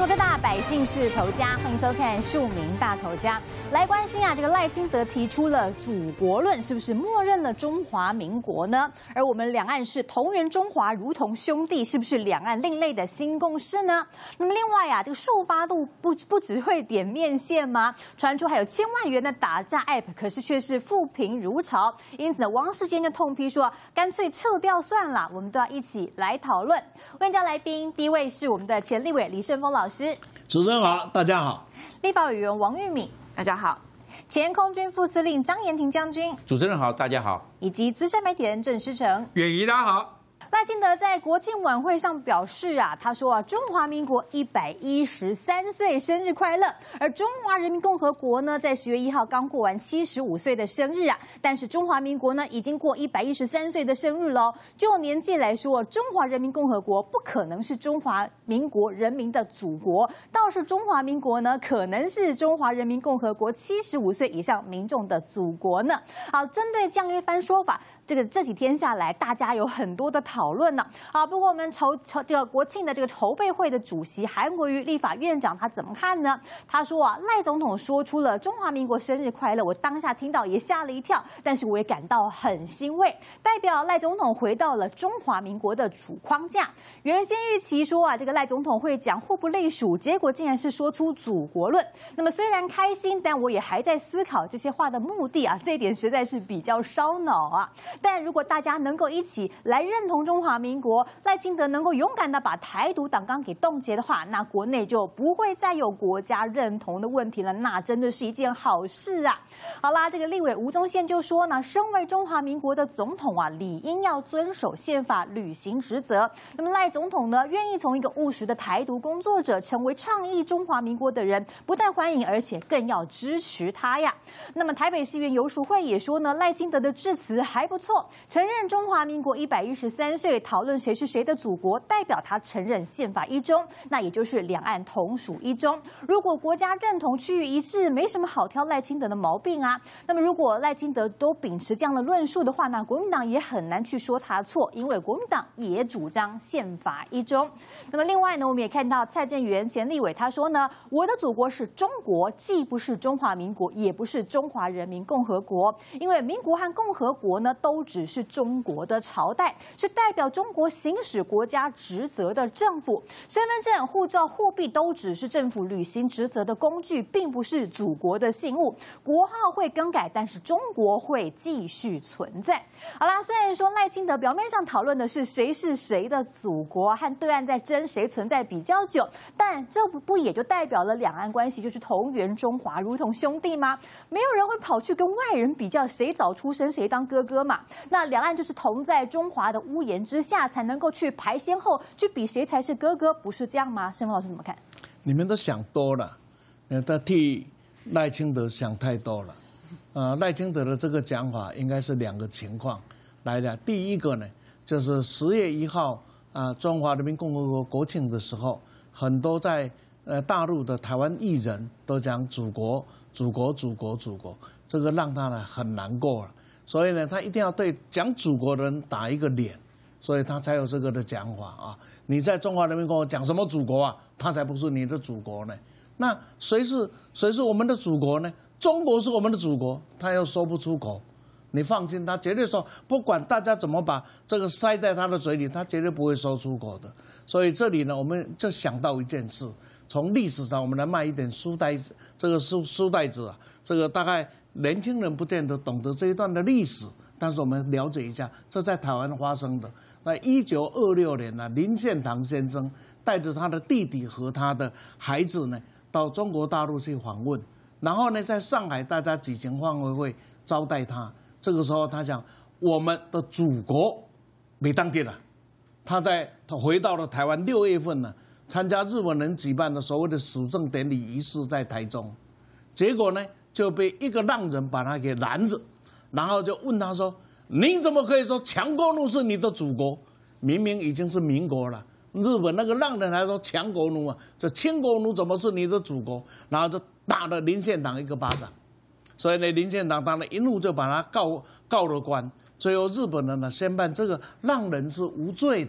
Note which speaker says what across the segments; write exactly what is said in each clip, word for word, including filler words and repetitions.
Speaker 1: 最大，百姓是头家，欢迎收看《庶民大头家》。来关心啊，这个赖清德提出了祖国论，是不是默认了中华民国呢？而我们两岸是同源中华，如同兄弟，是不是两岸另类的新共识呢？那么另外啊，这个速发度不不只会点面线吗？传出还有千万元的打诈 App， 可是却是负评如潮，因此呢，王世坚就痛批说，干脆撤掉算了。我们都要一起来讨论。我跟你叫来宾，第一位是我们的前立委李胜峰老师。
Speaker 2: 主持人好，大家好。
Speaker 1: 立法委员王玉敏，大家好。前空军副司令张延廷将军，
Speaker 3: 主持人好，大家好。
Speaker 1: 以及资深媒体人郑诗成，
Speaker 4: 远仪，大家好。
Speaker 1: 赖清德在国庆晚会上表示啊，他说啊，中华民国一百一十三岁生日快乐。而中华人民共和国呢，在十月一号刚过完七十五岁的生日啊，但是中华民国呢，已经过一百一十三岁的生日喽。就年纪来说，中华人民共和国不可能是中华民国人民的祖国，倒是中华民国呢，可能是中华人民共和国七十五岁以上民众的祖国呢。好，针对这样一番说法，这个这几天下来，大家有很多的讨论呢。好，不过我们筹筹这个国庆的这个筹备会的主席韩国瑜立法院长他怎么看呢？他说啊，赖总统说出了中华民国生日快乐，我当下听到也吓了一跳，但是我也感到很欣慰，代表赖总统回到了中华民国的主框架。原先预期说啊，这个赖总统会讲互不隶属，结果竟然是说出祖国论。那么虽然开心，但我也还在思考这些话的目的啊，这一点实在是比较烧脑啊。但如果大家能够一起来认同中华民国，赖清德能够勇敢的把台独党纲给冻结的话，那国内就不会再有国家认同的问题了，那真的是一件好事啊。好啦，这个立委吴宗宪就说呢，身为中华民国的总统啊，理应要遵守宪法，履行职责。那么赖总统呢，愿意从一个务实的台独工作者，成为倡议中华民国的人，不但欢迎，而且更要支持他呀。那么台北市议员游淑慧也说呢，赖清德的致辞还不错，承认中华民国一百一十三岁，讨论谁是谁的祖国，代表他承认宪法一中，那也就是两岸同属一中。如果国家认同区域一致，没什么好挑赖清德的毛病啊。那么如果赖清德都秉持这样的论述的话，那国民党也很难去说他错，因为国民党也主张宪法一中。那么另外呢，我们也看到蔡正元前立委他说呢，我的祖国是中国，既不是中华民国，也不是中华人民共和国，因为民国和共和国呢，都只是中国的朝代，是代表中国行使国家职责的政府。身份证、护照、货币都只是政府履行职责的工具，并不是祖国的信物。国号会更改，但是中国会继续存在。好啦，虽然说赖清德表面上讨论的是谁是谁的祖国，和对岸在争谁存在比较久，但这不不也就代表了两岸关系就是同源中华，如同兄弟吗？没有人会跑去跟外人比较谁早出生谁当哥哥嘛。那两岸就是同在中华的屋檐之下，才能够去排先后，去比谁才是哥哥，不是这样吗？申峰老师怎么看？
Speaker 2: 你们都想多了，呃，他替赖清德想太多了。呃，赖清德的这个讲法应该是两个情况来的。第一个呢，就是十月一号啊、呃，中华人民共和国国庆的时候，很多在呃大陆的台湾艺人都讲祖国、祖国、祖国、祖国，这个让他呢很难过了。所以呢，他一定要对讲祖国的人打一个脸，所以他才有这个的讲法啊。你在中华人民共和国讲什么祖国啊？他才不是你的祖国呢。那谁是谁是我们的祖国呢？中国是我们的祖国，他又说不出口。你放心，他绝对说，不管大家怎么把这个塞在他的嘴里，他绝对不会说出口的。所以这里呢，我们就想到一件事，从历史上我们来卖一点书呆子，这个书书呆子啊，这个大概年轻人不见得懂得这一段的历史，但是我们了解一下，这在台湾发生的。那一九二六年呢、啊，林献堂先生带着他的弟弟和他的孩子呢，到中国大陆去访问，然后呢，在上海大家举行欢会会招待他。这个时候他讲，我们的祖国没当地了。他在他回到了台湾，六月份呢，参加日本人举办的所谓的属政典礼仪式在台中，结果呢就被一个浪人把他给拦着，然后就问他说：“你怎么可以说强国奴是你的祖国？明明已经是民国了。”日本那个浪人还说强国奴啊，这清国奴怎么是你的祖国？然后就打了林献堂一个巴掌。所以呢，林献堂当然一怒就把他告告了官。最后日本人呢宣判这个浪人是无罪的，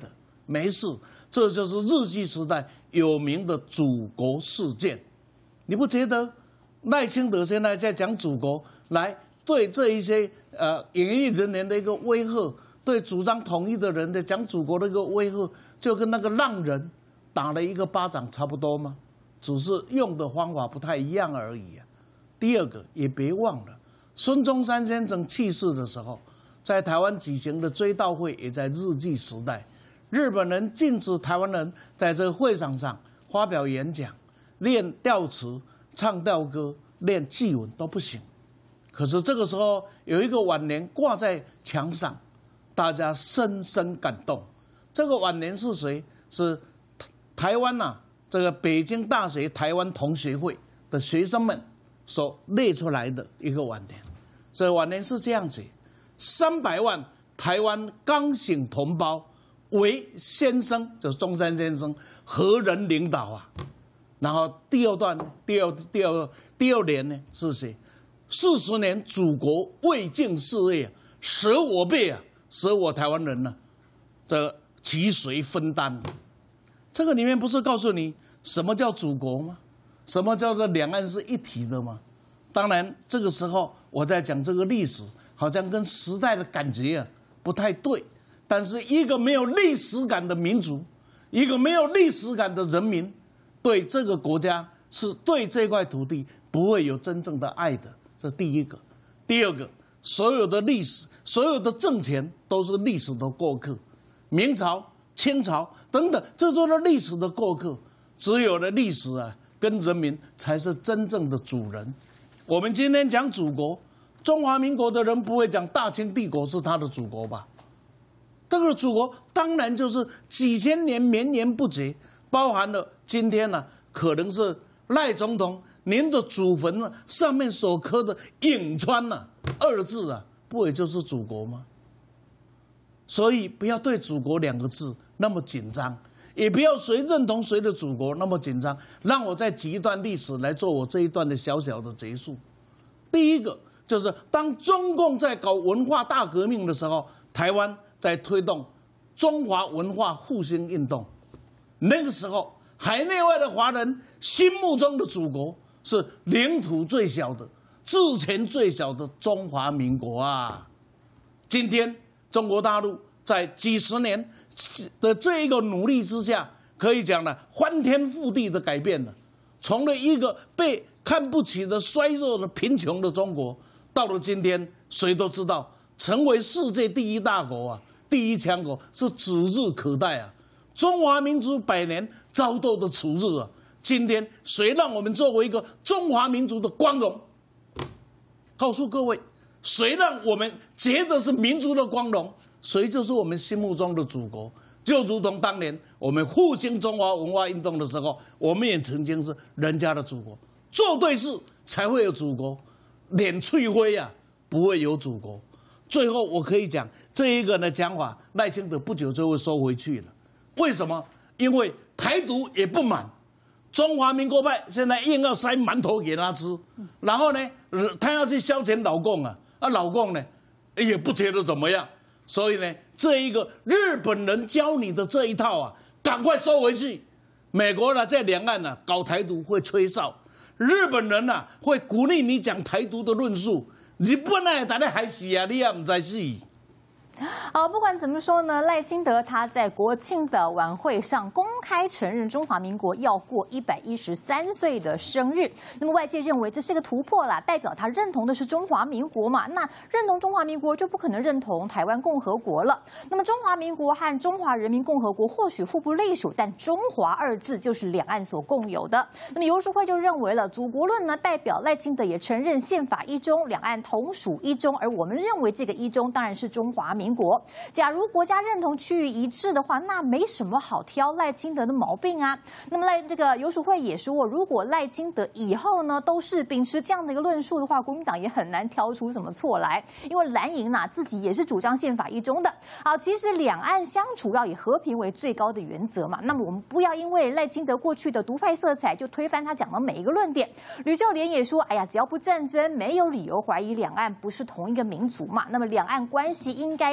Speaker 2: 没事，这就是日据时代有名的祖国事件。你不觉得赖清德现在在讲祖国，来对这一些呃演艺人员的一个威吓，对主张统一的人的讲祖国的一个威吓，就跟那个浪人打了一个巴掌差不多吗？只是用的方法不太一样而已啊。第二个，也别忘了，孙中山先生去世的时候，在台湾举行的追悼会也在日据时代，日本人禁止台湾人在这个会场上发表演讲、练调词、唱调歌、练祭文都不行。可是这个时候有一个挽联挂在墙上，大家深深感动。这个挽联是谁？是台湾呐、啊，这个北京大学台湾同学会的学生们所列出来的一个挽联。这挽联是这样子：三百万台湾刚醒同胞为先生，就是中山先生何人领导啊？然后第二段，第二第二第二联呢是谁？四十年祖国未尽事业，舍我辈啊，舍我台湾人呢、啊，这其谁分担？这个里面不是告诉你什么叫祖国吗？什么叫做两岸是一体的吗？当然，这个时候我在讲这个历史，好像跟时代的感觉啊不太对。但是一个没有历史感的民族，一个没有历史感的人民，对这个国家是对这块土地不会有真正的爱的。这第一个。第二个，所有的历史，所有的政权都是历史的过客，明朝、清朝等等，这都是历史的过客。只有了历史啊，跟人民才是真正的主人。我们今天讲祖国，中华民国的人不会讲大清帝国是他的祖国吧？这个祖国当然就是几千年绵延不绝，包含了今天呢、啊，可能是赖总统您的祖坟呢上面所刻的“颍川”呐二字啊，不也就是祖国吗？所以不要对祖国两个字那么紧张，也不要谁认同谁的祖国那么紧张。让我再举一段历史来做我这一段的小小的结束。第一个就是当中共在搞文化大革命的时候，台湾在推动中华文化复兴运动。那个时候，海内外的华人心目中的祖国是领土最小的、治权最小的中华民国啊！今天中国大陆在几十年的这一个努力之下，可以讲呢翻天覆地的改变了，从了一个被看不起的衰弱的贫穷的中国，到了今天，谁都知道成为世界第一大国啊！第一强国是指日可待啊！中华民族百年遭斗的楚日啊！今天谁让我们作为一个中华民族的光荣？告诉各位，谁让我们觉得是民族的光荣，谁就是我们心目中的祖国。就如同当年我们复兴中华文化运动的时候，我们也曾经是人家的祖国。做对事才会有祖国，脸翠灰啊，不会有祖国。最后我可以讲这一个呢讲法，赖清德不久就会收回去了。为什么？因为台独也不满，中华民国派现在硬要塞馒头给他吃，然后呢，他要去消遣老共啊，啊老共呢也不觉得怎么样，所以呢，这一个日本人教你的这一套啊，赶快收回去。美国呢在两岸呢、啊、搞台独会吹哨，日本人呢、啊、会鼓励你讲台独的论述。日本人大家还死啊，你也不知死。
Speaker 1: 好，不管怎么说呢，赖清德他在国庆的晚会上公开承认中华民国要过一百一十三岁的生日。那么外界认为这是个突破啦，代表他认同的是中华民国嘛？那认同中华民国就不可能认同台湾共和国了。那么中华民国和中华人民共和国或许互不隶属，但中华二字就是两岸所共有的。那么游淑慧就认为了，祖国论呢代表赖清德也承认宪法一中，两岸同属一中，而我们认为这个一中当然是中华民国。民国，假如国家认同区域一致的话，那没什么好挑赖清德的毛病啊。那么赖这个游淑慧也说，如果赖清德以后呢都是秉持这样的一个论述的话，国民党也很难挑出什么错来，因为蓝营呐、啊、自己也是主张宪法一中的。好，其实两岸相处要以和平为最高的原则嘛。那么我们不要因为赖清德过去的独派色彩就推翻他讲的每一个论点。吕秀莲也说，哎呀，只要不战争，没有理由怀疑两岸不是同一个民族嘛。那么两岸关系应该要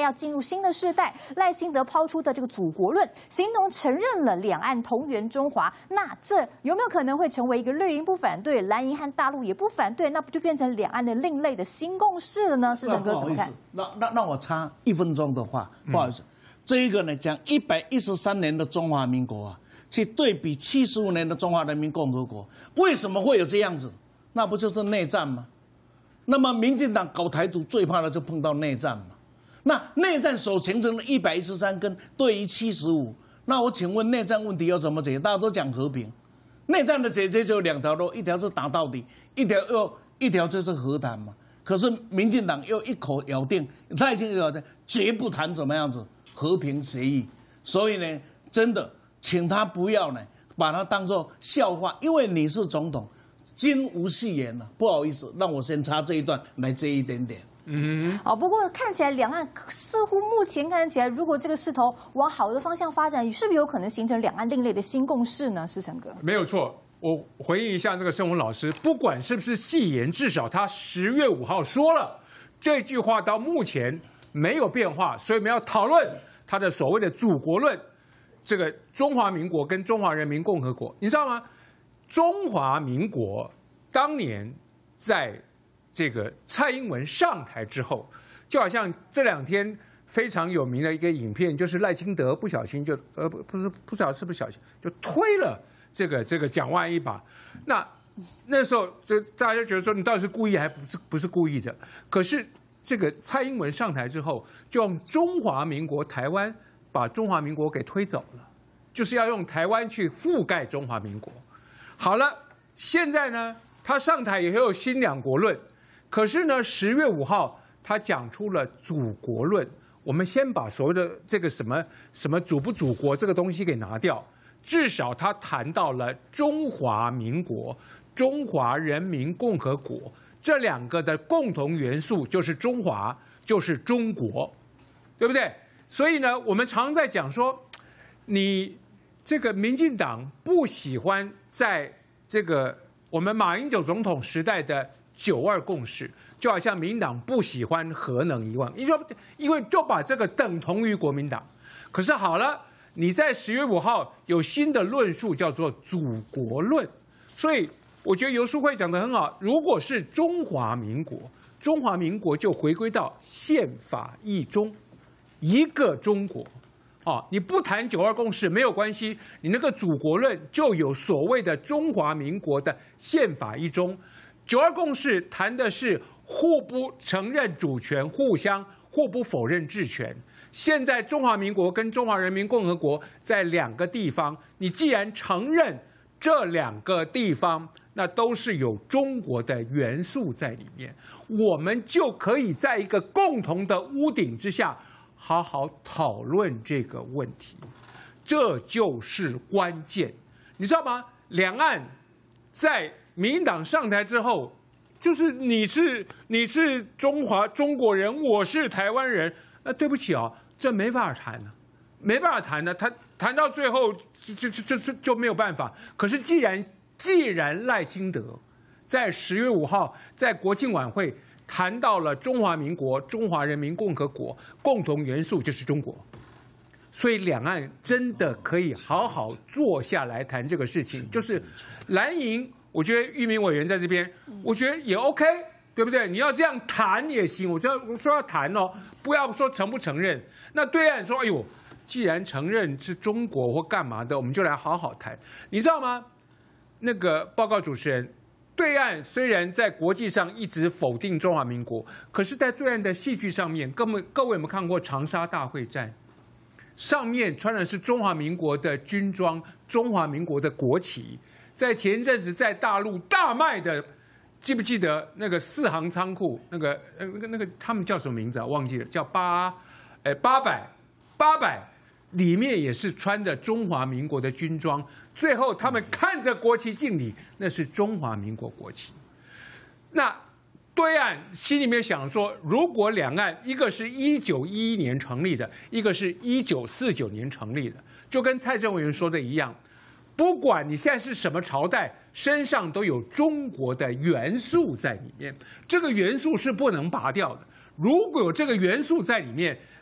Speaker 1: 要进入新的世代。赖清德抛出的这个祖国论，形同承认了两岸同源中华。那这有没有可能会成为一个绿营不反对，蓝营和大陆也不反对，那不就变成两岸的另类的新共识了呢？世成哥怎么看？
Speaker 2: 那那那我插一分钟的话，不好意思，嗯、这一个呢讲一百一十三年的中华民国啊，去对比七十五年的中华人民共和国，为什么会有这样子？那不就是内战吗？那么民进党搞台独最怕的就碰到内战嘛。那内战所形成的一百一十三跟对于七十五，那我请问内战问题要怎么解决？大家都讲和平，内战的解决就有两条路，一条是打到底，一条又一条就是和谈嘛。可是民进党又一口咬定，赖清德咬定绝不谈怎么样子和平协议，所以呢，真的请他不要呢把它当作笑话，因为你是总统，金无戏言了。不好意思，让我先插这一段来接一点点。
Speaker 1: 嗯，好，不过看起来两岸似乎目前看起来，如果这个势头往好的方向发展，是不是有可能形成两岸另类的新共识呢？世成哥，
Speaker 3: 没有错。我回应一下这个盛文老师，不管是不是戏言，至少他十月五号说了这句话，到目前没有变化，所以我们要讨论他的所谓的祖国论，这个中华民国跟中华人民共和国，你知道吗？中华民国当年在这个蔡英文上台之后，就好像这两天非常有名的一个影片，就是赖清德不小心就呃不不是不知道是不是小心就推了这个这个蒋万安一把。那那时候就大家就觉得说你到底是故意还不是不是故意的？可是这个蔡英文上台之后，就用中华民国台湾把中华民国给推走了，就是要用台湾去覆盖中华民国。好了，现在呢，他上台也有新两国论。可是呢，十月五号他讲出了祖国论。我们先把所谓的这个什么什么祖不祖国这个东西给拿掉，至少他谈到了中华民国、中华人民共和国这两个的共同元素，就是中华，就是中国，对不对？所以呢，我们常常在讲说，你这个民进党不喜欢在这个我们马英九总统时代的九二共识，就好像民进党不喜欢核能一万，因为因为就把这个等同于国民党。可是好了，你在十月五号有新的论述，叫做祖国论。所以我觉得游淑慧讲得很好，如果是中华民国，中华民国就回归到宪法一中，一个中国。哦，你不谈九二共识没有关系，你那个祖国论就有所谓的中华民国的宪法一中。九二共识谈的是互不承认主权，互相互不否认治权。现在中华民国跟中华人民共和国在两个地方，你既然承认这两个地方，那都是有中国的元素在里面，我们就可以在一个共同的屋顶之下好好讨论这个问题，这就是关键，你知道吗？两岸在民进党上台之后，就是你是你是中华中国人，我是台湾人，那对不起哦，这没办法谈呢，没办法谈呢，谈谈到最后就就就就就没有办法。可是既然既然赖清德在十月五号在国庆晚会谈到了中华民国、中华人民共和国共同元素就是中国，所以两岸真的可以好好坐下来谈这个事情。就是蓝营，我觉得玉民委员在这边，我觉得也 OK， 对不对？你要这样谈也行，我就要说要谈哦，不要说承不承认。那对岸说，哎呦，既然承认是中国或干嘛的，我们就来好好谈。你知道吗？那个报告主持人。对岸虽然在国际上一直否定中华民国，可是，在对岸的戏剧上面，各位各位有没有看过长沙大会战？上面穿的是中华民国的军装，中华民国的国旗。在前一阵子在大陆大卖的，记不记得那个四行仓库？那个呃那个那个他们叫什么名字啊？忘记了，叫八，呃八百八百。里面也是穿着中华民国的军装，最后他们看着国旗敬礼，那是中华民国国旗。那对岸心里面想说，如果两岸一个是一九一一年成立的，一个是一九四九年成立的，就跟蔡正委员说的一样，不管你现在是什么朝代，身上都有中国的元素在里面，这个元素是不能拔掉的。如果有这个元素在里面，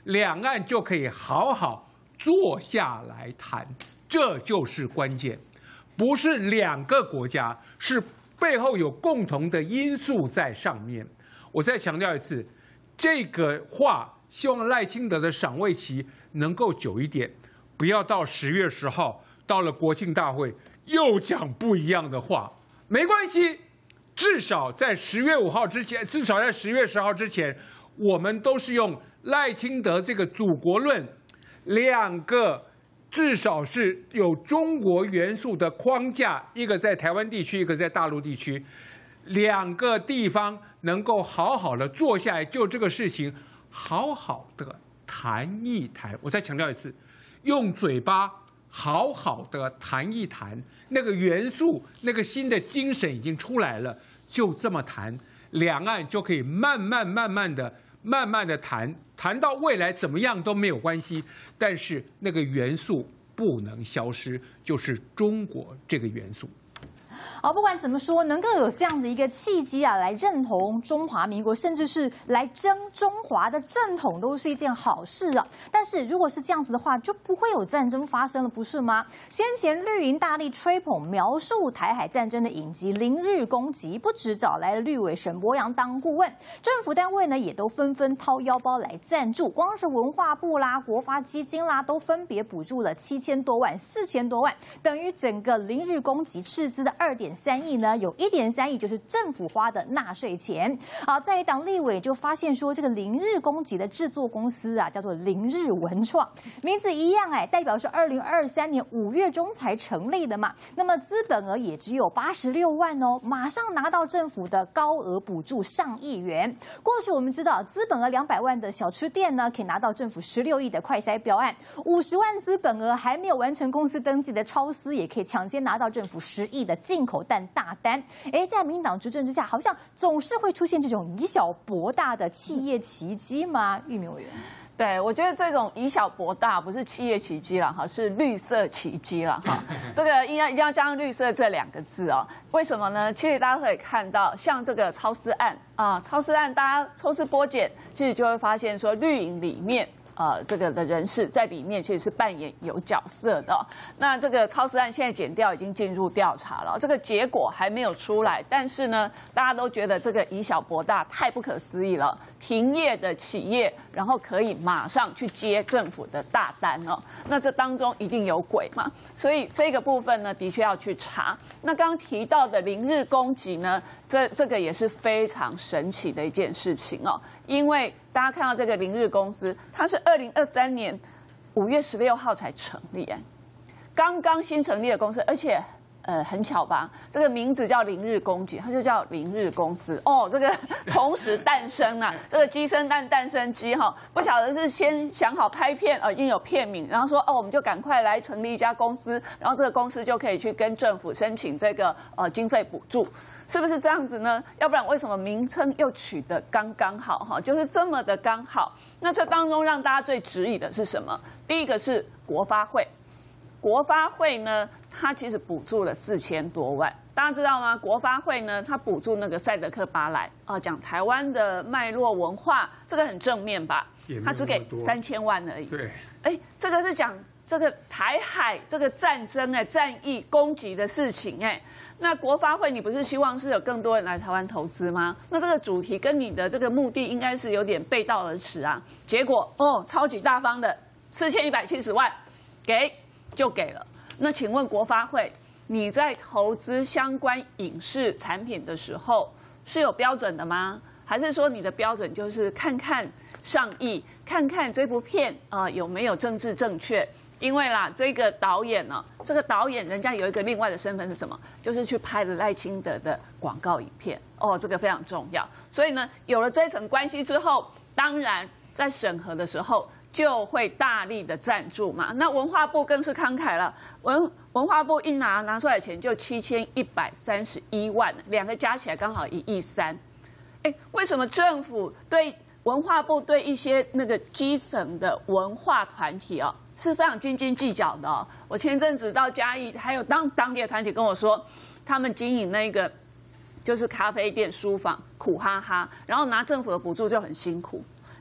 Speaker 3: 两岸就可以好好坐下来谈，这就是关键。不是两个国家，是背后有共同的因素在上面。我再强调一次，这个话希望赖清德的赏味期能够久一点，不要到十月十号到了国庆大会又讲不一样的话。没关系，至少在十月五号之前，至少在十月十号之前，我们都是用赖清德这个祖国论，两个至少是有中国元素的框架，一个在台湾地区，一个在大陆地区，两个地方能够好好的坐下来，就这个事情好好的谈一谈。我再强调一次，用嘴巴好好的谈一谈，那个元素、那个新的精神已经出来了，就这么谈，两岸就可以慢慢、慢慢的、慢慢的谈，谈到未来怎么样都没有关系，但是那个元素不能消失，就是中国这个元素。
Speaker 1: 好，不管怎么说，能够有这样的一个契机啊，来认同中华民国，甚至是来争中华的正统，都是一件好事了。但是如果是这样子的话，就不会有战争发生了，不是吗？先前绿营大力吹捧描述台海战争的影集《零日攻击》，不止找来了绿委沈伯洋当顾问，政府单位呢也都纷纷掏腰包来赞助，光是文化部啦、国发基金啦，都分别补助了七千多万、四千多万，等于整个《零日攻击》斥资的二点三亿呢，有一点三亿就是政府花的纳税钱。好，在一党立委就发现说，这个零日攻击的制作公司啊，叫做零日文创，名字一样哎，代表是二零二三年五月中才成立的嘛。那么资本额也只有八十六万哦，马上拿到政府的高额补助上亿元。过去我们知道，资本额两百万的小吃店呢，可以拿到政府十六亿的快筛标案；五十万资本额还没有完成公司登记的超司，也可以抢先拿到政府十亿的进口蛋大单。哎，在民进党执政之下，好像总是会出现这种以小博大的企业奇迹吗？玉明委员。
Speaker 4: 对，我觉得这种以小博大不是企业奇迹了哈，是绿色奇迹了哈。这个应该一定要加上绿色这两个字哦。为什么呢？其实大家可以看到，像这个超思案啊，超思案大家抽丝剥茧，其实就会发现说绿营里面。呃，这个的人士在里面其实是扮演有角色的。那这个超思案现在检调已经进入调查了，这个结果还没有出来，但是呢，大家都觉得这个以小博大太不可思议了。停业的企业，然后可以马上去接政府的大单哦，那这当中一定有鬼嘛？所以这个部分呢，的确要去查。那刚刚提到的零日攻击呢，这这个也是非常神奇的一件事情哦，因为大家看到这个零日公司，它是二零二三年五月十六号才成立，哎，刚刚新成立的公司，而且呃很巧吧，这个名字叫零日攻击，它就叫零日公司哦，这个同时诞生啊，这个鸡生蛋，蛋生鸡哈，不晓得是先想好拍片哦，已经有片名，然后说哦，我们就赶快来成立一家公司，然后这个公司就可以去跟政府申请这个呃经费补助。是不是这样子呢？要不然为什么名称又取得刚刚好哈？就是这么的刚好。那这当中让大家最质疑的是什么？第一个是国发会，国发会呢，它其实补助了四千多万。大家知道吗？国发会呢，它补助那个赛德克巴莱啊，讲台湾的脉络文化，这个很正面吧？它只给三千万而已。
Speaker 3: 对，
Speaker 4: 哎，这个是讲这个台海这个战争哎、战役攻击的事情哎。那国发会，你不是希望是有更多人来台湾投资吗？那这个主题跟你的这个目的应该是有点背道而驰啊。结果哦，超级大方的四千一百七十万，给就给了。那请问国发会，你在投资相关影视产品的时候是有标准的吗？还是说你的标准就是看看上亿，看看这部片啊、呃、有没有政治正确？因为啦，这个导演呢、啊，这个导演人家有一个另外的身份是什么？就是去拍了赖清德的广告影片哦，这个非常重要。所以呢，有了这层关系之后，当然在审核的时候就会大力的赞助嘛。那文化部更是慷慨了，文文化部一拿拿出来的钱就七千一百三十一万，两个加起来刚好一亿三。哎，为什么政府对文化部对一些那个基层的文化团体啊？是非常斤斤计较的哦。我前一阵子到嘉义，还有当当地的团体跟我说，他们经营那个就是咖啡店、书房，苦哈哈，然后拿政府的补助就很辛苦。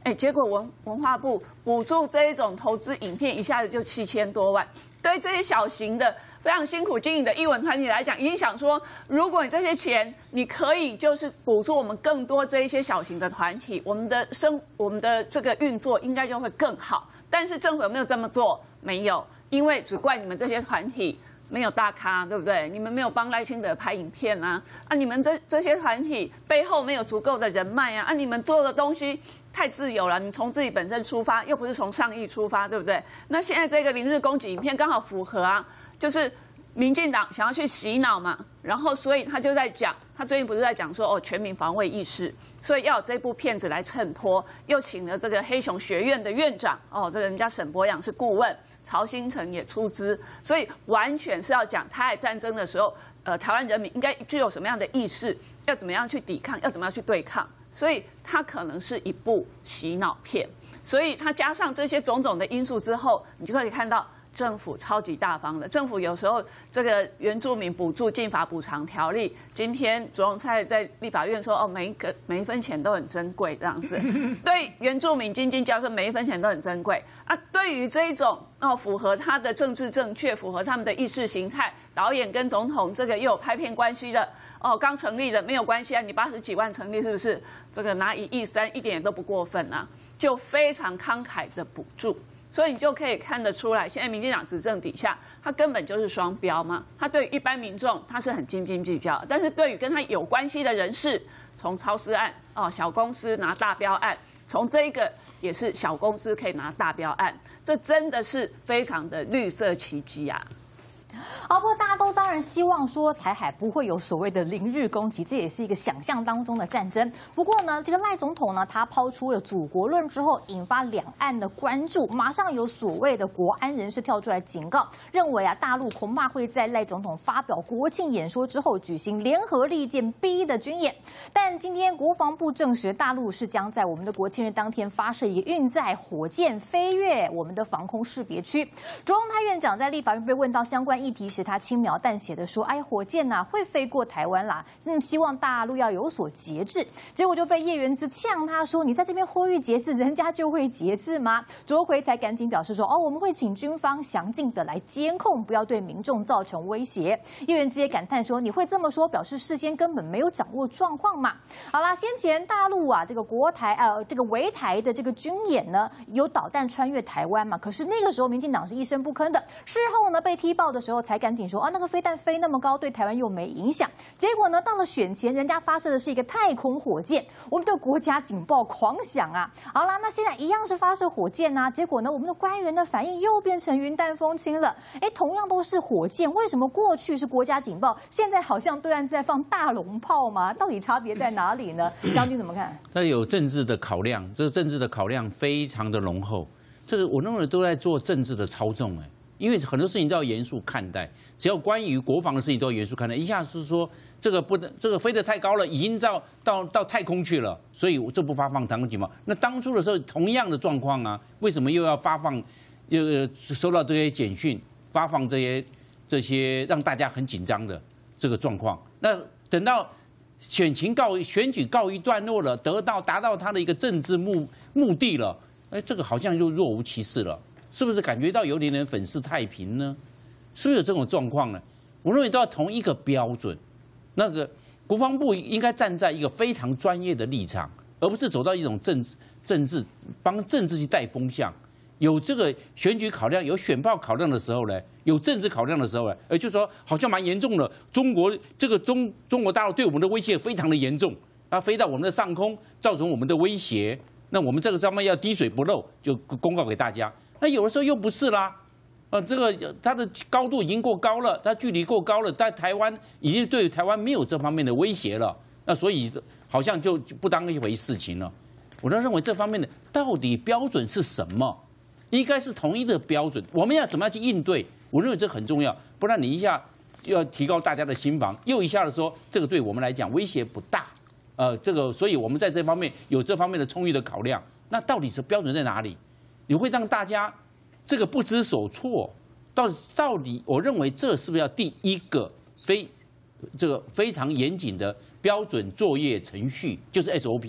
Speaker 4: 哎，结果文文化部补助这一种投资影片，一下子就七千多万。对这些小型的、非常辛苦经营的艺文团体来讲，已经想说，如果你这些钱，你可以就是补助我们更多这一些小型的团体，我们的生、我们的这个运作应该就会更好。但是政府有没有这么做？没有，因为只怪你们这些团体。没有大咖，对不对？你们没有帮赖清德拍影片啊！啊，你们这这些团体背后没有足够的人脉啊！啊，你们做的东西太自由了，你从自己本身出发，又不是从上意出发，对不对？那现在这个零日攻击影片刚好符合啊，就是民进党想要去洗脑嘛，然后所以他就在讲，他最近不是在讲说哦全民防卫意识，所以要有这部片子来衬托，又请了这个黑熊学院的院长哦，这个人家沈博阳是顾问。曹兴诚也出资，所以完全是要讲台海战争的时候，呃，台湾人民应该具有什么样的意识，要怎么样去抵抗，要怎么样去对抗，所以它可能是一部洗脑片。所以它加上这些种种的因素之后，你就可以看到政府超级大方的。政府有时候这个原住民补助进法补偿条例，今天卓荣泰在立法院说，哦，每一个每一分钱都很珍贵，这样子，对原住民斤斤计较，每一分钱都很珍贵啊。对于这一种哦，符合他的政治正确，符合他们的意识形态，导演跟总统这个又有拍片关系的哦，刚成立的没有关系啊，你八十几万成立是不是？这个拿一亿三一点也都不过分啊，就非常慷慨的补助。所以你就可以看得出来，现在民进党执政底下，他根本就是双标嘛。他对于一般民众他是很斤斤计较，但是对于跟他有关系的人士，从超私案哦，小公司拿大标案，从这个也是小公司可以拿大标案，这真的是非常的绿色奇迹啊。
Speaker 1: 好，不过大家都当然希望说台海不会有所谓的零日攻击，这也是一个想象当中的战争。不过呢，这个赖总统呢，他抛出了祖国论之后，引发两岸的关注，马上有所谓的国安人士跳出来警告，认为啊，大陆恐怕会在赖总统发表国庆演说之后举行联合利剑 B 的军演。但今天国防部证实，大陆是将在我们的国庆日当天发射一个运载火箭飞越我们的防空识别区。卓荣泰院长在立法院被问到相关议题时，他轻描淡写的说：“哎，火箭呐、啊、会飞过台湾啦，嗯，希望大陆要有所节制。”结果就被叶元之呛他说：“你在这边呼吁节制，人家就会节制吗？”卓辉才赶紧表示说：“哦，我们会请军方详尽的来监控，不要对民众造成威胁。”叶元之也感叹说：“你会这么说，表示事先根本没有掌握状况嘛。”好啦，先前大陆啊这个国台呃这个围台的这个军演呢，有导弹穿越台湾嘛，可是那个时候民进党是一声不吭的，事后呢被踢爆的时候才赶紧说啊，那个飞弹飞那么高，对台湾又没影响。结果呢，到了选前，人家发射的是一个太空火箭，我们的国家警报狂响啊！好啦，那现在一样是发射火箭啊，结果呢，我们的官员的反应又变成云淡风轻了。哎，同样都是火箭，为什么过去是国家警报，现在好像对岸在放大龙炮吗？到底差别在哪里呢？将军怎么看？
Speaker 5: 它有政治的考量，这个政治的考量非常的浓厚。这个我认为都在做政治的操纵哎。因为很多事情都要严肃看待，只要关于国防的事情都要严肃看待。一下是说这个不能，这个飞得太高了，已经到到到太空去了，所以这不发放台空警报。那当初的时候同样的状况啊，为什么又要发放？呃，收到这些简讯，发放这些这些让大家很紧张的这个状况。那等到选情告选举告一段落了，得到达到他的一个政治目目的了，哎，这个好像就若无其事了。是不是感觉到有点点粉饰太平呢？是不是有这种状况呢？我认为都要同一个标准。那个国防部应该站在一个非常专业的立场，而不是走到一种政治政治帮政治去带风向。有这个选举考量、有选票考量的时候呢，有政治考量的时候呢，呃，就说好像蛮严重的。中国这个中中国大陆对我们的威胁非常的严重，它飞到我们的上空，造成我们的威胁。那我们这个上面要滴水不漏，就公告给大家。那有的时候又不是啦，呃，这个它的高度已经过高了，它距离过高了，在台湾已经对台湾没有这方面的威胁了，那所以好像就不当一回事情了。我都认为这方面的到底标准是什么，应该是统一的标准，我们要怎么样去应对？我认为这很重要，不然你一下就要提高大家的心防，又一下子说这个对我们来讲威胁不大，呃，这个所以我们在这方面有这方面的充裕的考量，那到底是标准在哪里？你会让大家这个不知所措，到到底，我认为这是不是要第一个非这个非常严谨的标准作业程序，就是 S O P，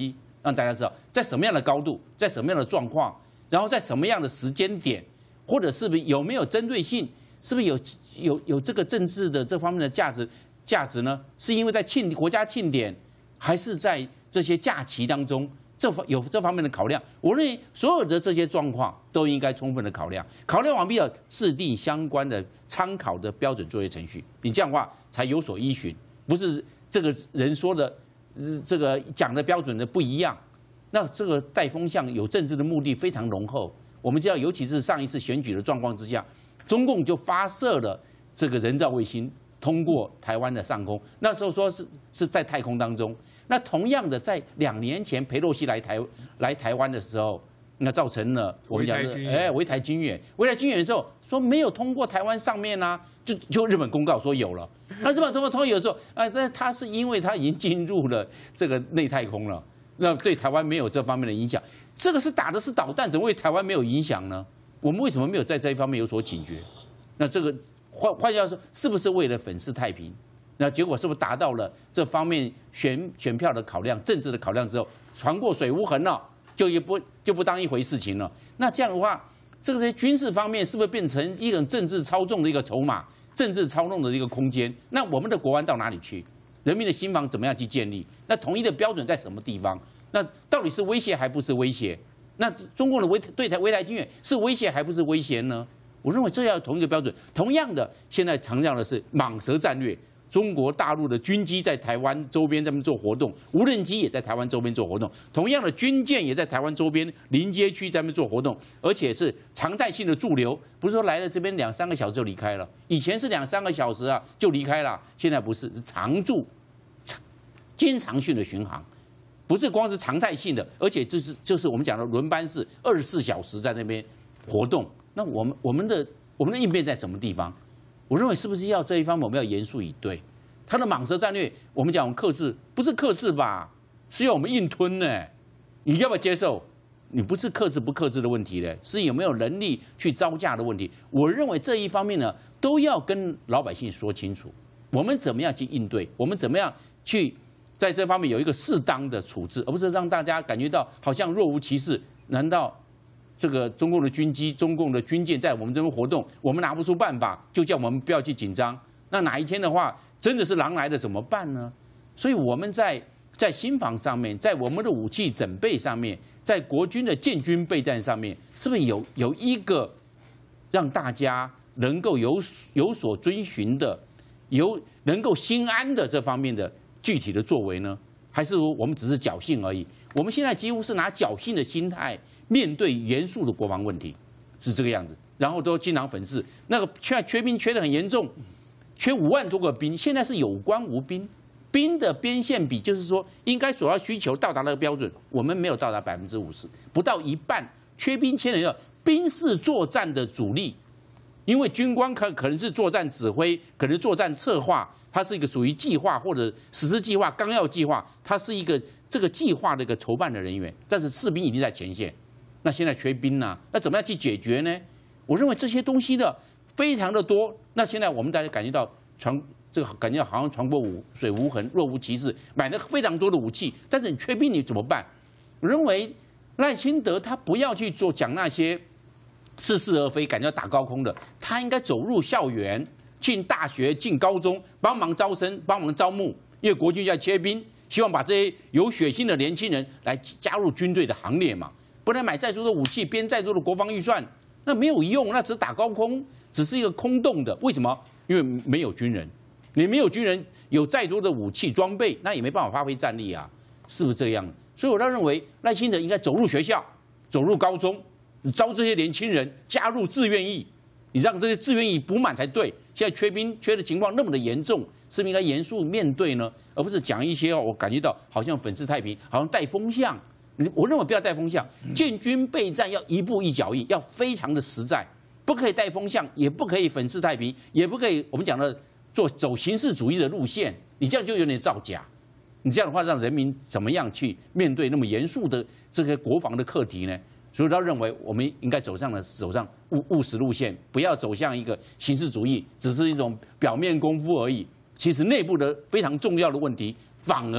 Speaker 5: 让大家知道在什么样的高度，在什么样的状况，然后在什么样的时间点，或者是不是有没有针对性，是不是有有有这个政治的这方面的价值价值呢？是因为在庆国家庆典，还是在这些假期当中？这方有这方面的考量，我认为所有的这些状况都应该充分的考量，考量完毕了，制定相关的参考的标准作业程序，你这样的话才有所依循，不是这个人说的，这个讲的标准的不一样，那这个带风向有政治的目的非常浓厚。我们知道，尤其是上一次选举的状况之下，中共就发射了这个人造卫星通过台湾的上空，那时候说是是在太空当中。那同样的，在两年前裴洛西来台来台湾的时候，那造成了我们讲的哎围台军演，围台军演的时候说没有通过台湾上面啊，就就日本公告说有了。那日本通过通过有的时候啊，那它是因为它已经进入了这个内太空了，那对台湾没有这方面的影响。这个是打的是导弹，怎么会台湾没有影响呢？我们为什么没有在这一方面有所警觉？那这个换换句话说，是不是为了粉饰太平？那结果是不是达到了这方面选选票的考量、政治的考量之后，船过水无痕了，就也不就不当一回事情了？那这样的话，这些军事方面是不是变成一种政治操纵的一个筹码、政治操弄的一个空间？那我们的国安到哪里去？人民的心防怎么样去建立？那统一的标准在什么地方？那到底是威胁还不是威胁？那中共的围对台围台军演是威胁还不是威胁呢？我认为这要同一个标准。同样的，现在强调的是蟒蛇战略。中国大陆的军机在台湾周边这边做活动，无人机也在台湾周边做活动，同样的军舰也在台湾周边临街区在那边做活动，而且是常态性的驻留，不是说来了这边两三个小时就离开了。以前是两三个小时啊就离开了，现在不是，是常驻、经常性的巡航，不是光是常态性的，而且就是就是我们讲的轮班式，二十四小时在那边活动。那我们我们的我们的应变在什么地方？我认为是不是要这一方面我们要严肃以对？他的蟒蛇战略，我们讲克制，不是克制吧？是要我们硬吞呢？你要不要接受？你不是克制不克制的问题嘞，是有没有能力去招架的问题。我认为这一方面呢，都要跟老百姓说清楚，我们怎么样去应对，我们怎么样去在这方面有一个适当的处置，而不是让大家感觉到好像若无其事。难道这个中共的军机、中共的军舰在我们这边活动，我们拿不出办法，就叫我们不要去紧张？那哪一天的话，真的是狼来了怎么办呢？所以我们在在心防上面，在我们的武器整备上面，在国军的建军备战上面，是不是有有一个让大家能够有有所遵循的、有能够心安的这方面的具体的作为呢？还是我们只是侥幸而已？我们现在几乎是拿侥幸的心态面对严肃的国防问题，是这个样子。然后都经常粉饰那个缺缺兵缺得很严重，缺五万多个兵，现在是有官无兵，兵的边线比就是说应该所要需求到达那个标准，我们没有到达百分之五十，不到一半，缺兵缺人。兵是作战的主力，因为军官可可能是作战指挥，可能作战策划，它是一个属于计划或者实施计划、纲要计划，它是一个这个计划的一个筹办的人员，但是士兵已经在前线。那现在缺兵啊，那怎么样去解决呢？我认为这些东西呢非常的多。那现在我们大家感觉到船这个感觉好像船过无水无痕，若无其事，买了非常多的武器，但是你缺兵你怎么办？我认为赖清德他不要去做讲那些似是而非、感觉打高空的，他应该走入校园，进大学、进高中，帮忙招生、帮忙招募，因为国军在缺兵，希望把这些有血性的年轻人来加入军队的行列嘛。不然买再多的武器，编再多的国防预算，那没有用，那只是打高空，只是一个空洞的。为什么？因为没有军人，你没有军人，有再多的武器装备，那也没办法发挥战力啊，是不是这样？所以我倒认为赖清德应该走入学校，走入高中，招这些年轻人加入志愿役，你让这些志愿役补满才对。现在缺兵缺的情况那么的严重，是不是应该严肃面对呢？而不是讲一些哦，我感觉到好像粉饰太平，好像带风向。我认为不要带风向，建军备战要一步一脚印，要非常的实在，不可以带风向，也不可以粉饰太平，也不可以我们讲的做走形式主义的路线，你这样就有点造假。你这样的话，让人民怎么样去面对那么严肃的这个国防的课题呢？所以他认为我们应该走上了走上务务实路线，不要走向一个形式主义，只是一种表面功夫而已。其实内部的非常重要的问题，反而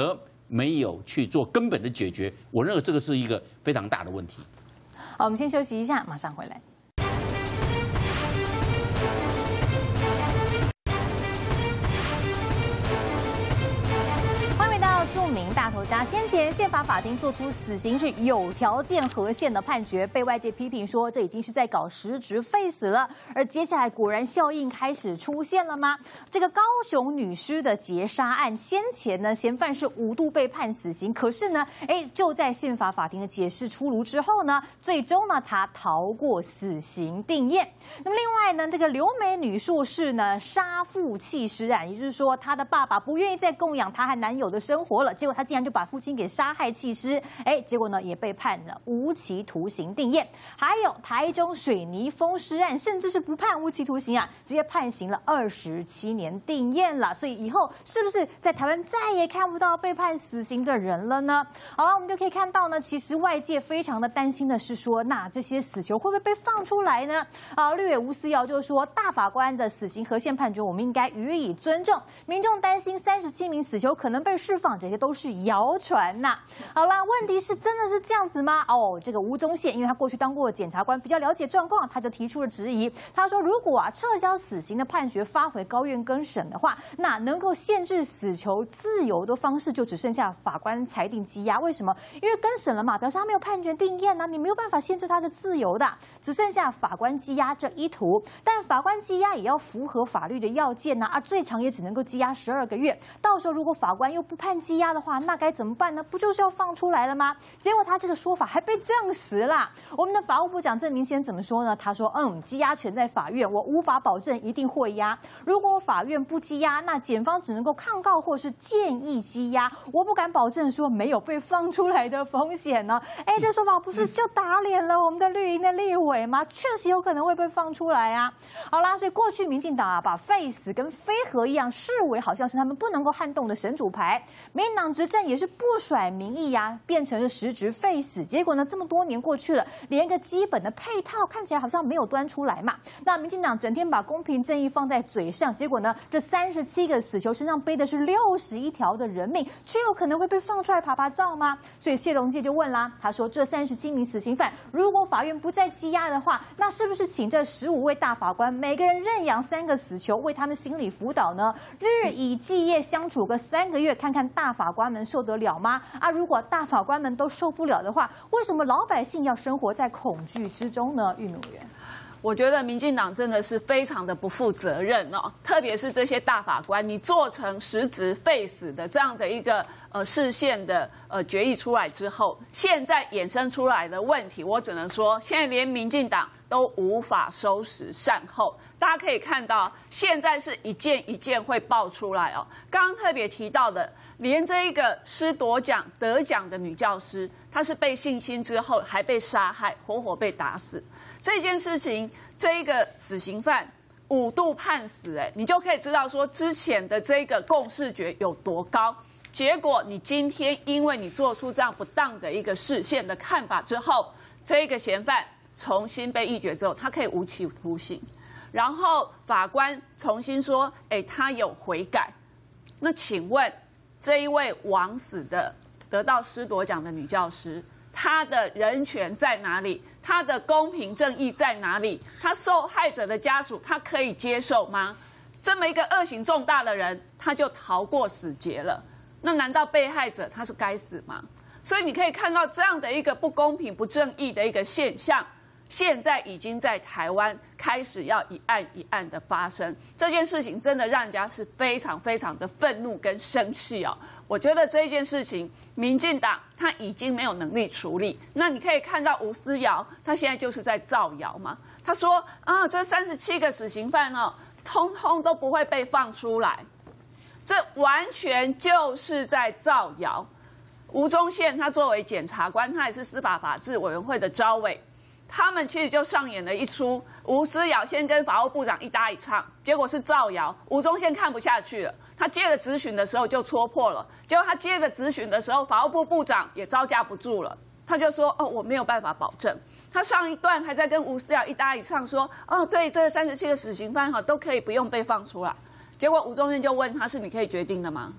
Speaker 5: 没有去做根本的解决，我认为这个是一个非常大的问题。
Speaker 1: 好，我们先休息一下，马上回来。著名大头家先前宪法法庭作出死刑是有条件合宪的判决，被外界批评说这已经是在搞实质废死了。而接下来果然效应开始出现了吗？这个高雄女尸的劫杀案，先前呢嫌犯是五度被判死刑，可是呢，哎，就在宪法法庭的解释出炉之后呢，最终呢她逃过死刑定谳。那么另外呢，这个留美女硕士呢杀父弃尸案，也就是说她的爸爸不愿意再供养她和男友的生活了，结果她竟然就把父亲给杀害弃尸，哎，结果呢也被判了无期徒刑定谳。还有台中水泥封尸案，甚至是不判无期徒刑啊，直接判刑了二十七年定谳了。所以以后是不是在台湾再也看不到被判死刑的人了呢？好了，我们就可以看到呢，其实外界非常的担心的是说，那这些死囚会不会被放出来呢？啊，绿野吴思瑶就说，大法官的死刑合宪判决，我们应该予以尊重。民众担心三十七名死囚可能被释放，这些都是谣传呐。好啦，问题是真的是这样子吗？哦，这个吴宗宪，因为他过去当过检察官，比较了解状况，他就提出了质疑。他说，如果啊撤销死刑的判决，发回高院更审的话，那能够限制死囚自由的方式，就只剩下法官裁定羁押。为什么？因为更审了嘛，表示他没有判决定谳啊，你没有办法限制他的自由的，只剩下法官羁押这一途。但法官羁押也要符合法律的要件呐、啊，啊，最长也只能够羁押十二个月。到时候如果法官又不判羁押的话，那该怎么办呢？不就是要放出来了吗？结果他这个说法还被证实啦。我们的法务部长郑明先怎么说呢？他说，嗯，羁押权在法院，我无法保证一定会押。如果法院不羁押，那检方只能够抗告或是建议羁押，我不敢保证说没有被放出来的风险呢。哎，这说法不是就打脸了我们的绿营的立委吗？确实有可能会被放出来啊。好啦，所以过去民进党啊，把废死跟非核一样视为好像是他们不能够撼动的神主牌。民进党执政也是不甩民意呀、啊，变成了实质废死。结果呢，这么多年过去了，连个基本的配套看起来好像没有端出来嘛。那民进党整天把公平正义放在嘴上，结果呢，这三十七个死囚身上背的是六十一条的人命，却有可能会被放出来爬爬照吗？所以谢龙介就问啦，他说这三十七名死刑犯，如果法院不再羁押的话，那是不是请这十五位大法官每个人认养三个死囚，为他们心理辅导呢？日以继夜相处个三个月，看看大法官们受得了吗？啊，如果大法官们都受不了的话，为什么老百姓要生活在恐惧之中呢？玉敏委员。
Speaker 4: 我觉得民进党真的是非常的不负责任哦，特别是这些大法官，你做成实质废死的这样的一个呃释宪的呃决议出来之后，现在衍生出来的问题，我只能说，现在连民进党都无法收拾善后。大家可以看到，现在是一件一件会爆出来哦。刚刚特别提到的，连这一个师夺奖得奖的女教师，她是被性侵之后还被杀害，活活被打死。这件事情，这一个死刑犯五度判死，哎，你就可以知道说之前的这个共识决有多高。结果你今天因为你做出这样不当的一个释宪的看法之后，这个嫌犯重新被议决之后，他可以无期徒刑，然后法官重新说，哎，他有悔改。那请问这一位枉死的得到师夺奖的女教师，她的人权在哪里？她的公平正义在哪里？她受害者的家属，她可以接受吗？这么一个恶行重大的人，他就逃过死劫了，那难道被害者他是该死吗？所以你可以看到这样的一个不公平、不正义的一个现象，现在已经在台湾开始要一案一案的发生。这件事情真的让人家是非常非常的愤怒跟生气哦。我觉得这件事情，民进党他已经没有能力处理。那你可以看到吴思瑶，他现在就是在造谣嘛。他说啊，这三十七个死刑犯哦，通通都不会被放出来，这完全就是在造谣。吴宗宪他作为检察官，他也是司法法制委员会的召委，他们其实就上演了一出吴思瑶先跟法务部长一搭一唱，结果是造谣。吴宗宪看不下去了，他接着质询的时候就戳破了，结果他接着质询的时候，法务部部长也招架不住了，他就说哦，我没有办法保证。他上一段还在跟吴思瑶一搭一唱说，哦，对，这三十七个死刑犯哈都可以不用被放出来。结果吴宗宪就问他是你可以决定的吗？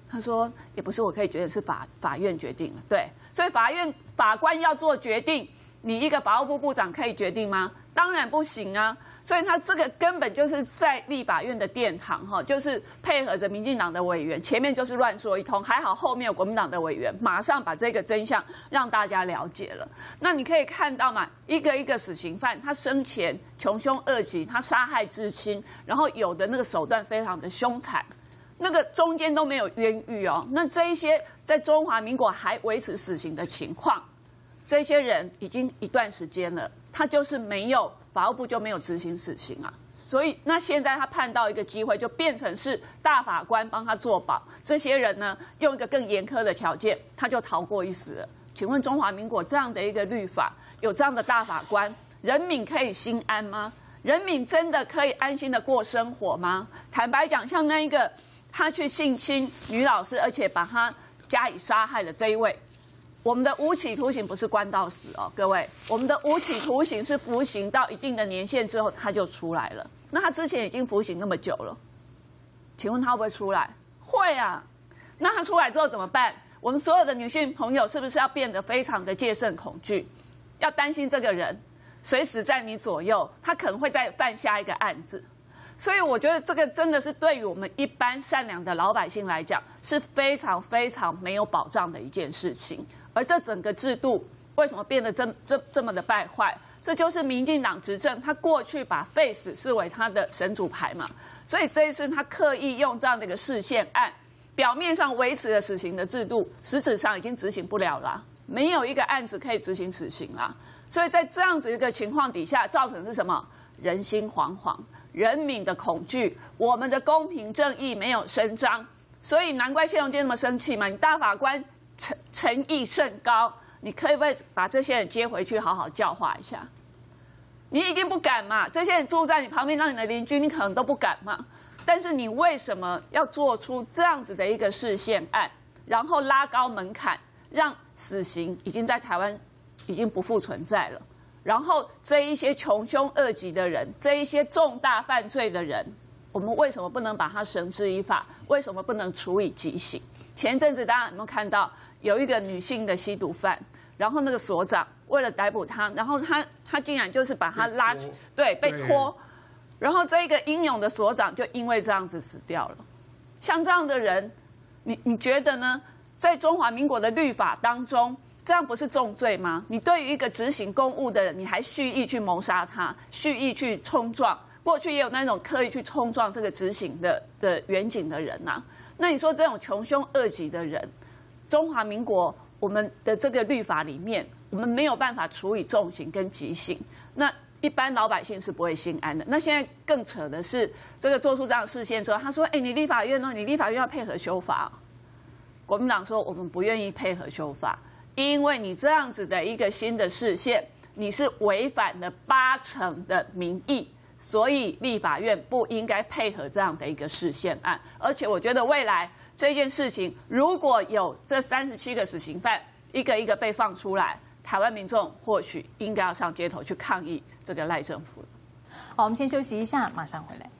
Speaker 4: 他说也不是我可以决定，是法法院决定了。对，所以法院法官要做决定，你一个法务部部长可以决定吗？当然不行啊。所以他这个根本就是在立法院的殿堂哈，就是配合着民进党的委员，前面就是乱说一通，还好后面有国民党的委员马上把这个真相让大家了解了。那你可以看到嘛，一个一个死刑犯，他生前穷凶恶极，他杀害至亲，然后有的那个手段非常的凶残，那个中间都没有冤狱哦。那这一些在中华民国还维持死刑的情况，这些人已经一段时间了，他就是没有。法务部就没有执行死刑啊，所以那现在他判到一个机会，就变成是大法官帮他做保，这些人呢用一个更严苛的条件，他就逃过一死了。请问中华民国这样的一个律法，有这样的大法官，人民可以心安吗？人民真的可以安心的过生活吗？坦白讲，像那一个他去性侵女老师，而且把她加以杀害的这一位。我们的无期徒刑不是关到死哦，各位，我们的无期徒刑是服刑到一定的年限之后他就出来了。那他之前已经服刑那么久了，请问他会不会出来？会啊。那他出来之后怎么办？我们所有的女性朋友是不是要变得非常的戒慎恐惧，要担心这个人随时在你左右，他可能会再犯下一个案子。所以我觉得这个真的是对于我们一般善良的老百姓来讲是非常非常没有保障的一件事情。而这整个制度为什么变得这这这么的败坏？这就是民进党执政，他过去把废死视为他的神主牌嘛，所以这一次他刻意用这样的一个释宪案，表面上维持了死刑的制度，实质上已经执行不了了，没有一个案子可以执行死刑啦。所以在这样子一个情况底下，造成的是什么？人心惶惶，人民的恐惧，我们的公平正义没有伸张，所以难怪谢龙介那么生气嘛，你大法官。诚诚意甚高，你可以不可以把这些人接回去，好好教化一下？你一定不敢嘛？这些人住在你旁边，当你的邻居，你可能都不敢嘛。但是你为什么要做出这样子的一个释宪案，然后拉高门槛，让死刑已经在台湾已经不复存在了？然后这一些穷凶恶极的人，这一些重大犯罪的人，我们为什么不能把他绳之以法？为什么不能处以极刑？前阵子大家有没有看到有一个女性的吸毒犯，然后那个所长为了逮捕他，然后他他竟然就是把他拉去，对，被拖，然后这一个英勇的所长就因为这样子死掉了。像这样的人，你你觉得呢？在中华民国的律法当中，这样不是重罪吗？你对于一个执行公务的人，你还蓄意去谋杀他，蓄意去冲撞，过去也有那种刻意去冲撞这个执行的的远景的人呐、啊。那你说这种穷凶恶极的人，中华民国我们的这个律法里面，我们没有办法处以重刑跟极刑，那一般老百姓是不会心安的。那现在更扯的是，这个做出这样的事件之后，他说：“哎，你立法院呢？你立法院要配合修法。”国民党说：“我们不愿意配合修法，因为你这样子的一个新的释宪，你是违反了八成的民意。”所以立法院不应该配合这样的一个释宪案，而且我觉得未来这件事情如果有这三十七个死刑犯一个一个被放出来，台湾民众或许应该要上街头去抗议这个赖政府了。
Speaker 1: 好，我们先休息一下，马上回来。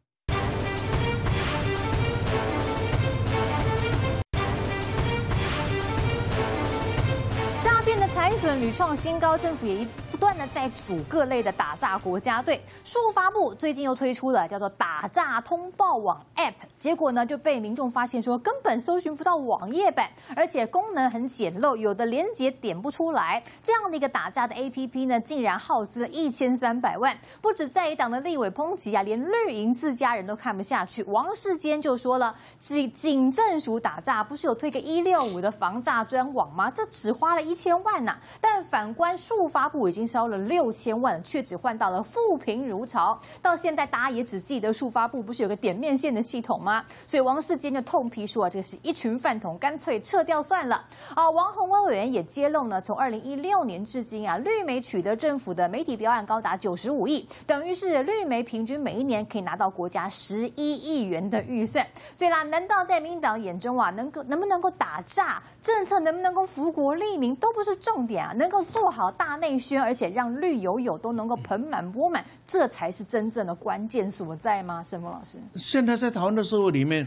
Speaker 1: 诈骗的财损屡创新高，政府也一不断的在组各类的打诈国家队。数发部最近又推出了叫做打诈通报网 App， 结果呢就被民众发现说根本搜寻不到网页版，而且功能很简陋，有的连结点不出来。这样的一个打诈的 A P P 呢，竟然耗资了一千三百万。不止在野党的立委抨击啊，连绿营自家人都看不下去。王世坚就说了，警警政署打诈不是有推个一六五的防诈专网吗？这只花了一千万呐、啊，但反观数发部已经烧了六千万，却只换到了富平如潮。到现在大家也只记得数发部不是有个点面线的系统吗？所以王世坚就痛批说啊，这是一群饭桶，干脆撤掉算了。啊，王宏威委员也揭露呢，从二零一六年至今啊，绿媒取得政府的媒体标案高达九十五亿，等于是绿媒平均每一年可以拿到国家十一亿元的预算。所以啦，难道在民进党眼中啊，能够能不能够打诈政策，能不能够福国利民，都不是重点啊，能够做好大内宣，而且让绿油油都能够盆满钵满，这才是真正的关键所在吗？申峰老师，
Speaker 2: 现在在台湾的社会里面，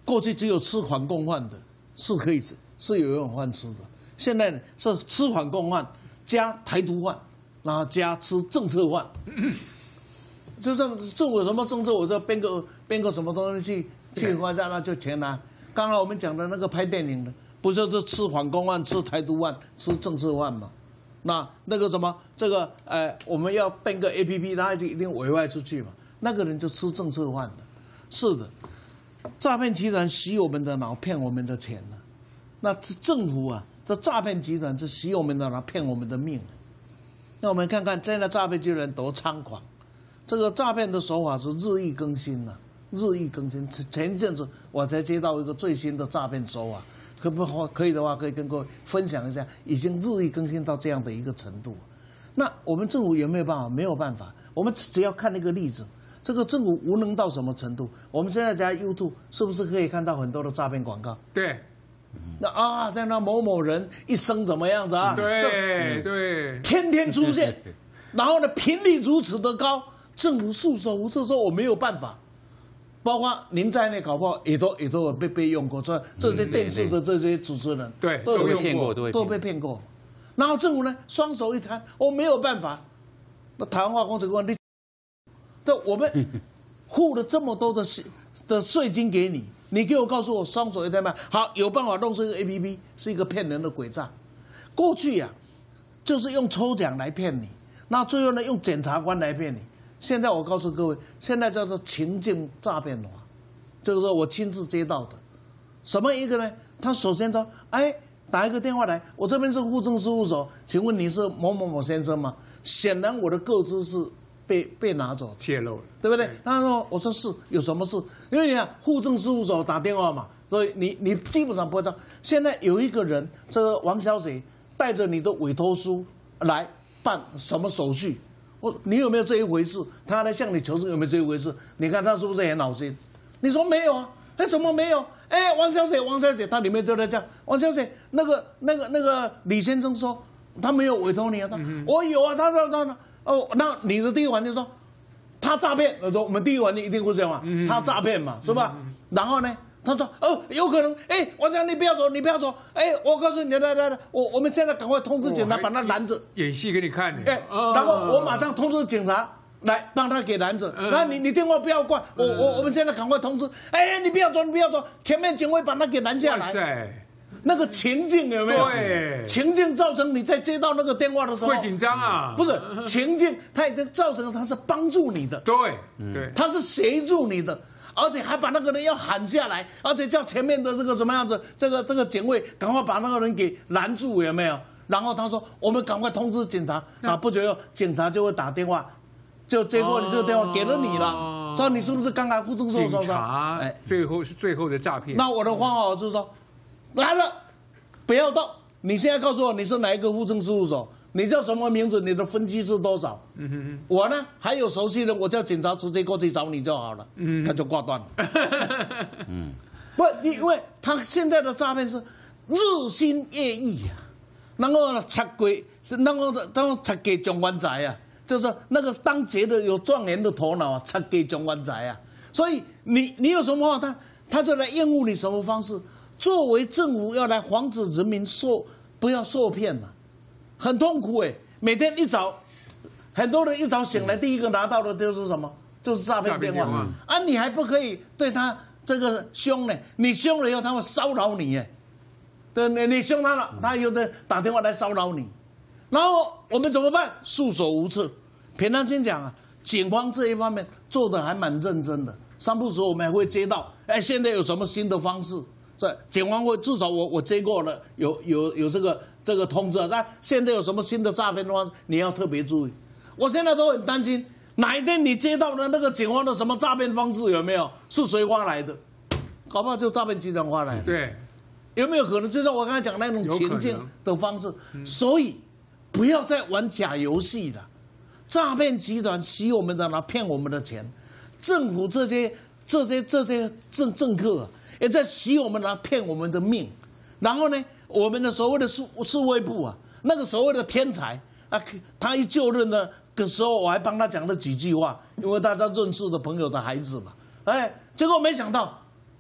Speaker 2: 过去只有吃反共犯的，是可以吃，是有一碗饭吃的。现在呢是吃反共犯加台独饭，然后加吃政策饭。就像政府有什么政策，我就编个编个什么东西去去发展，那就钱拿。刚才我们讲的那个拍电影的，不就是吃反共饭、吃台独饭、吃政策饭吗？那那个什么，这个呃，我们要编个 A P P， 那就一定委外出去嘛。那个人就吃政策饭的，是的。诈骗集团洗我们的脑，骗我们的钱呢、啊。那政府啊，这诈骗集团是洗我们的脑，骗我们的命、啊。那我们看看现在诈骗集团多猖狂，这个诈骗的手法是日益更新呐、啊，日益更新。前一阵子我才接到一个最新的诈骗手法，可不可以的话，可以跟各位分享一下，已经日益更新到这样的一个程度。那我们政府有没有办法？没有办法。我们只要看那个例子。这个政府无能到什么程度？我们现在在 YouTube 是不是可以看到很多的诈骗广告？
Speaker 3: 对，
Speaker 2: 那啊，在那某某人一生怎么样子啊？
Speaker 3: 对对，
Speaker 2: 天天出现，然后呢频率如此的高，政府束手无策，说我没有办法。包括您在内，搞不好也都也都有被被用过，这这些电视的这些主持人，
Speaker 3: 对，
Speaker 2: 都有
Speaker 5: 骗过，
Speaker 2: 都被骗过。然后政府呢，双手一摊，我没有办法。那台湾化工这个问题。对，我们付了这么多的税的税金给你，你给我告诉我双手一摊吗？好，有办法弄这个 A P P 是一个骗人的诡诈。过去呀、啊，就是用抽奖来骗你，那最后呢用检察官来骗你。现在我告诉各位，现在叫做情境诈骗法，这个是我亲自接到的。什么一个呢？他首先说，哎，打一个电话来，我这边是户政事务所，请问你是某某某先生吗？显然我的个资是。被被拿走，
Speaker 3: 泄露了，
Speaker 2: 对不对？他说：“我说是，有什么事？因为你看户政事务所打电话嘛，所以你你基本上不会知道。现在有一个人，这个王小姐带着你的委托书来办什么手续？我你有没有这一回事？他来向你求证有没有这一回事？你看他是不是很老心？你说没有啊？哎，怎么没有？哎，王小姐，王小姐，他里面就在讲，王小姐，那个那个那个李先生说他没有委托你啊，他、嗯、我有啊，他说他他。”哦，那你的第一环就说他诈骗，我说我们第一环你一定会这样嘛，嗯、他诈骗嘛，是吧？嗯、然后呢，他说哦，有可能，哎，我讲你不要走，你不要走，哎，我告诉你，来来来，我我们现在赶快通知警察把他拦着，
Speaker 3: 演戏给你看呢，
Speaker 2: 哎，哦、然后我马上通知警察来帮他给拦着，嗯、然后你你电话不要挂，我我我们现在赶快通知，哎，你不要走，你不要走，前面警卫把他给拦下来。那个情境有没有？
Speaker 3: 对，
Speaker 2: 情境造成你在接到那个电话的时候
Speaker 3: 会紧张啊。
Speaker 2: 不是情境，它已经造成了它是帮助你的，
Speaker 3: 对，对，
Speaker 2: 它是协助你的，而且还把那个人要喊下来，而且叫前面的这个什么样子，这个这个警卫赶快把那个人给拦住，有没有？然后他说我们赶快通知警察啊，不久后警察就会打电话，就接过你这个电话给了你了，说你是不是刚才户政事务所？
Speaker 3: 警察，哎，最后是最后的诈骗。
Speaker 2: 那我的方法就是说。来了，不要动！你现在告诉我你是哪一个户政事务所？你叫什么名字？你的分期是多少？嗯哼哼我呢还有熟悉的，我叫警察直接过去找你就好了。嗯，他就挂断了。嗯，不，因为他现在的诈骗是日新月异啊，然后呢拆鬼，然后然后拆给蒋万财啊，就是那个当劫的有状元的头脑啊，拆给蒋万财啊。所以你你有什么话，他他就来厌恶你什么方式？作为政府要来防止人民受不要受骗了、啊，很痛苦哎！每天一早，很多人一早醒来，第一个拿到的就是什么？就是诈骗电话、嗯、啊！你还不可以对他这个凶呢？你凶了以后，他会骚扰你哎，对，你你凶他了，他又在打电话来骚扰你，然后我们怎么办？束手无策。平常心讲啊，警方这一方面做的还蛮认真的，三不时我们还会接到，哎，现在有什么新的方式？这警方会至少我我接过了，有有有这个这个通知，那现在有什么新的诈骗的话，你要特别注意。我现在都很担心，哪一天你接到的那个警方的什么诈骗方式有没有是谁发来的？搞不好就诈骗集团发来的。
Speaker 3: 对，
Speaker 2: 有没有可能？就像我刚才讲那种情境的方式，所以不要再玩假游戏了。诈骗集团洗我们的脑，骗我们的钱，政府这些这些这些政政客、啊。也在洗我们啊，骗我们的命，然后呢，我们的所谓的数数位部啊，那个所谓的天才啊，他一就任的的时候，我还帮他讲了几句话，因为大家认识的朋友的孩子嘛，哎，结果没想到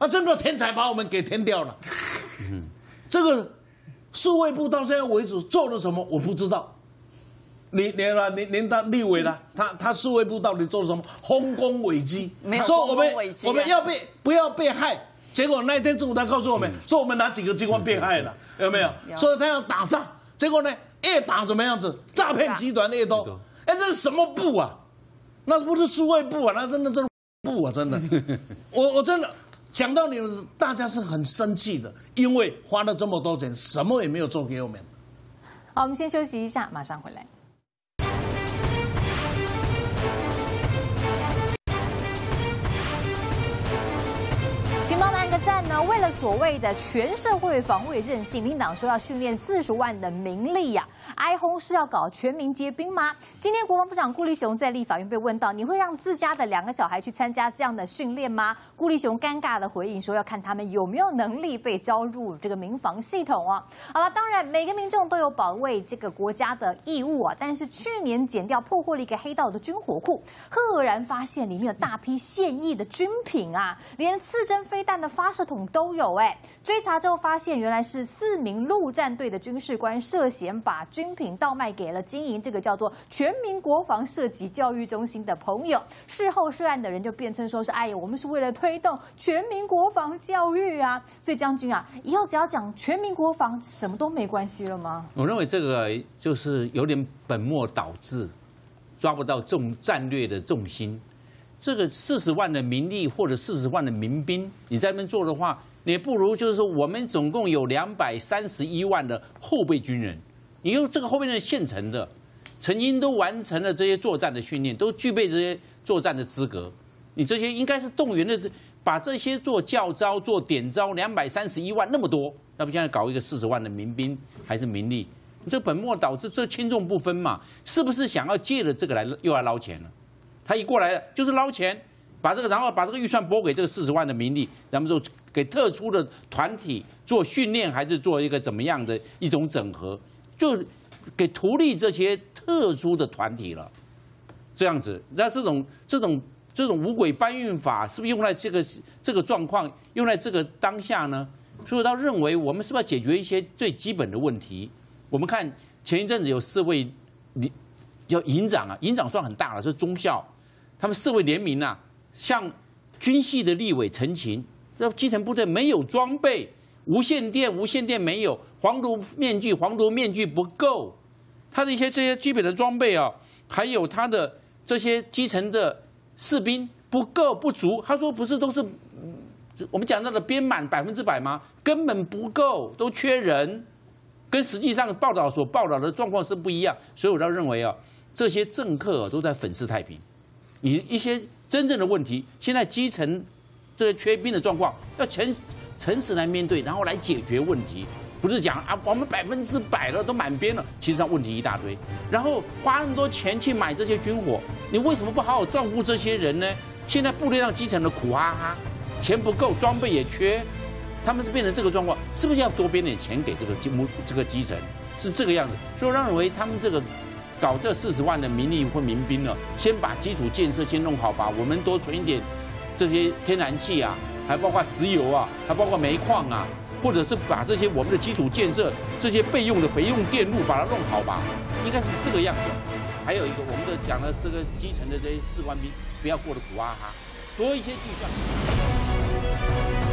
Speaker 2: 啊，真的天才把我们给填掉了。这个数位部到现在为止做了什么，我不知道。您您啦，您您当立委了，他他数位部到底做了什么？丰功伟绩，
Speaker 4: 没有
Speaker 2: 说我们
Speaker 4: 丰功伟绩啊
Speaker 2: 我们要被不要被害。结果那一天中午他告诉我们、嗯、说我们哪几个机关被害了，有没有？
Speaker 4: 有
Speaker 2: 所以他要打仗，结果呢越打怎么样子？诈骗集团越多。哎，这是什么部啊？那不是数位部啊，那真的是部啊，真的。我我真的讲到你们，大家是很生气的，因为花了这么多钱，什么也没有做给我们。
Speaker 1: 好，我们先休息一下，马上回来。帮他按个赞呢？为了所谓的全社会防卫韧性，民党说要训练四十万的民力呀、啊，哀轰是要搞全民皆兵吗？今天国防部长顾立雄在立法院被问到，你会让自家的两个小孩去参加这样的训练吗？顾立雄尴尬的回应说，要看他们有没有能力被招入这个民防系统啊。好了，当然每个民众都有保卫这个国家的义务啊，但是去年检调破获了一个黑道的军火库，赫然发现里面有大批现役的军品啊，连刺针飞弹的发射筒都有哎！追查之后发现，原来是四名陆战队的军事官涉嫌把军品倒卖给了经营这个叫做全民国防射击教育中心的朋友。事后涉案的人就辩称说是哎呀，我们是为了推动全民国防教育啊。所以将军啊，以后只要讲全民国防，什么都没关系了吗？
Speaker 5: 我认为这个就是有点本末倒置，抓不到重战略的重心。这个四十万的民力或者四十万的民兵，你在那边做的话，你不如就是说，我们总共有两百三十一万的后备军人，你用这个后备军人现成的，曾经都完成了这些作战的训练，都具备这些作战的资格，你这些应该是动员的，把这些做教招、做点招，两百三十一万那么多，那不现在搞一个四十万的民兵还是民力，这本末倒置，这轻重不分嘛，是不是想要借了这个来又要捞钱了？他一过来了就是捞钱，把这个然后把这个预算拨给这个四十万的民力，然后就给特殊的团体做训练，还是做一个怎么样的一种整合，就给图利这些特殊的团体了。这样子，那这种这种这种五轨搬运法是不是用在这个这个状况，用在这个当下呢？所以他认为我们是不是要解决一些最基本的问题？我们看前一阵子有四位叫营长啊，营长算很大了，是中校。他们四位联名啊，向军系的立委陈情，这基层部队没有装备，无线电无线电没有，黄毒面具黄毒面具不够，他的一些这些基本的装备啊，还有他的这些基层的士兵不够不足。他说不是都是我们讲到的编满百分之百吗？根本不够，都缺人，跟实际上报道所报道的状况是不一样。所以我倒认为啊，这些政客都在粉饰太平。你一些真正的问题，现在基层这个缺兵的状况，要诚诚实来面对，然后来解决问题，不是讲啊我们百分之百了都满编了，其实上问题一大堆，然后花那么多钱去买这些军火，你为什么不好好照顾这些人呢？现在部队上基层的苦哈哈，钱不够，装备也缺，他们是变成这个状况，是不是要多编点钱给这个基这个基层？是这个样子，所以我认为他们这个。搞这四十万的民力或民兵呢，先把基础建设先弄好，把我们多存一点这些天然气啊，还包括石油啊，还包括煤矿啊，或者是把这些我们的基础建设这些备用的肥用电路把它弄好吧，应该是这个样子。还有一个，我们的讲的这个基层的这些士官兵，不要过得苦哈哈，多一些预算。